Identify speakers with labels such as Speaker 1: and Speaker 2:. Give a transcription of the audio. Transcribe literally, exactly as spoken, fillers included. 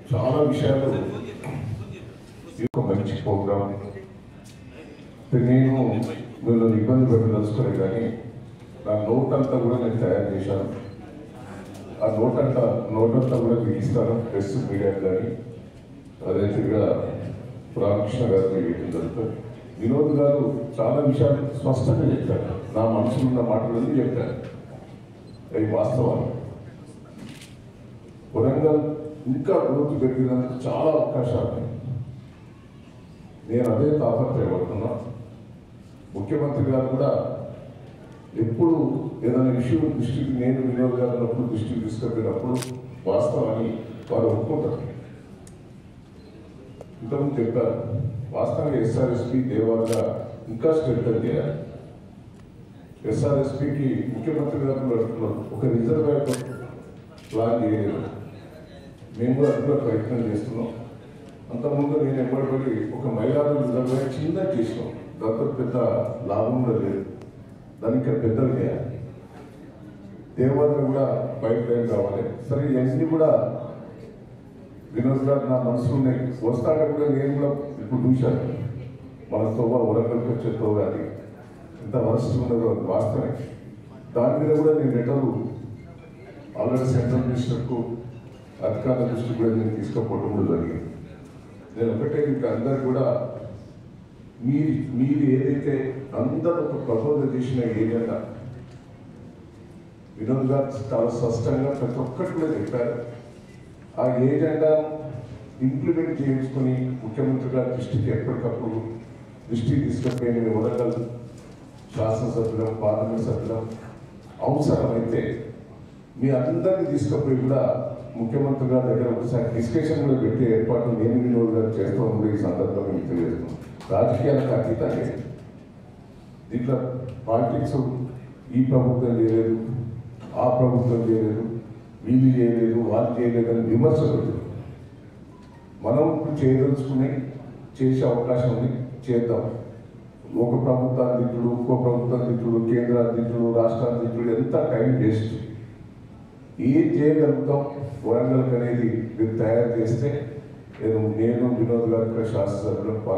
Speaker 1: చాలా విషయాలు ఒక మంచి ప్రోగ్రామ్ నేను మిమ్మల్ని ఇబ్బంది పెట్టదలుచుకోలే కానీ నా నోట్ అంతా కూడా నేను తయారు చేశాను. ఆ నోట్ అంతా నోట్ అంతా కూడా మీకు ఇస్తాను ప్రెస్ మీడియా కానీ అదేవిధంగా రామకృష్ణ గారు మీటింగ్ జరుగుతుంది. వినోద్ గారు చాలా విషయాలు స్పష్టంగా చెప్పారు. నా మనసులో ఉన్న మాటలన్నీ చెప్పారు. అవి వాస్తవాలు. వరంగల్ ఇంకా అభివృద్ధి పెరిగినందుకు చాలా అవకాశాలు ఉన్నాయి. నేను అదే తాపత్రయపడుతున్నా. ముఖ్యమంత్రి గారు కూడా ఎప్పుడు ఏదైనా ఇష్యూ దృష్టికి నేను వినోద్ గారు ఉన్నప్పుడు దృష్టికి తీసుకెళ్ళినప్పుడు వాస్తవాన్ని వారు ఒప్పుకుంటారు. ఇంతకుముందు చెప్పారు వాస్తవంగా ఎస్ఆర్ఎస్పీ దేవాలయ ఇంకా స్ట్రెంథన్ చేయాలి. ఎస్ఆర్ఎస్పీకి ముఖ్యమంత్రి గారు అడుగుతున్నారు ఒక రిజర్వాయర్ ప్లాన్ చేయలేదు. మేము కూడా అందులో ప్రయత్నం చేస్తున్నాం. అంతకుముందు నేను ఎప్పటికీ ఒక మైలాడు రిజర్వాయర్ చిన్న చేసినాం. దాంతో పెద్ద లాభం కూడా లేదు. దానికి పెద్దలు చేయాలి. దేవాలయం కూడా పైప్ లైన్ కావాలి. సరే ఇవన్నీ కూడా వినోద్ గారు నా మనసులో ఉన్నాయి. వస్తాక కూడా నేను కూడా ఇప్పుడు చూశాను. మన తోవ వరంగల్కి వచ్చే తోవ అది ఎంత వరస్ట్ ఉన్నదో వాస్తవమే. దాని మీద కూడా నేను లెటర్లు ఆల్రెడీ సెంట్రల్ మినిస్టర్కు అధికారుల దృష్టి కూడా నేను తీసుకుపోవడం కూడా జరిగింది. నేను ఒకటే మీకు అందరు కూడా మీరు మీరు ఏదైతే అందరూ ఒక ప్రపోజల్ చేసిన ఏజెండా వినోద్ గారు చాలా స్పష్టంగా ప్రతి ఒక్కటి కూడా చెప్పారు. ఆ ఏజెండా ఇంప్లిమెంట్ చేయించుకొని ముఖ్యమంత్రి గారి దృష్టికి ఎప్పటికప్పుడు దృష్టికి తీసుకుపోయిన వరంగల్ శాసనసభ్యులం పార్లమెంట్ సభ్యులం అవసరమైతే మీ అందరినీ తీసుకుపోయి కూడా ముఖ్యమంత్రి గారి దగ్గర ఒకసారి డిస్కషన్ కూడా పెట్టే ఏర్పాటు నేను వినోద్ గారు చేస్తామని కూడా ఈ సందర్భంగా మీకు తెలియజేస్తున్నాం. రాజకీయాలకు అతీతంగా దీంట్లో పాలిటిక్స్ ఈ ప్రభుత్వం చేయలేదు, ఆ ప్రభుత్వం చేయలేదు, వీళ్ళు చేయలేదు, వాళ్ళు చేయలేదు అని విమర్శలు. మనం ఇప్పుడు చేయదలుచుకుని చేసే అవకాశం ఉంది, చేద్దాం. ఒక ప్రభుత్వాధికుడు ఇంకో ప్రభుత్వాధికుడు కేంద్రాధికుడు రాష్ట్రాధికుడు ఎంత టైం వేస్ట్. ఏం చేయగలుగుతాం వరంగల్కి అనేది మీరు తయారు చేస్తే నేను నేను వినోద్ గారు శాసనసభ్యులు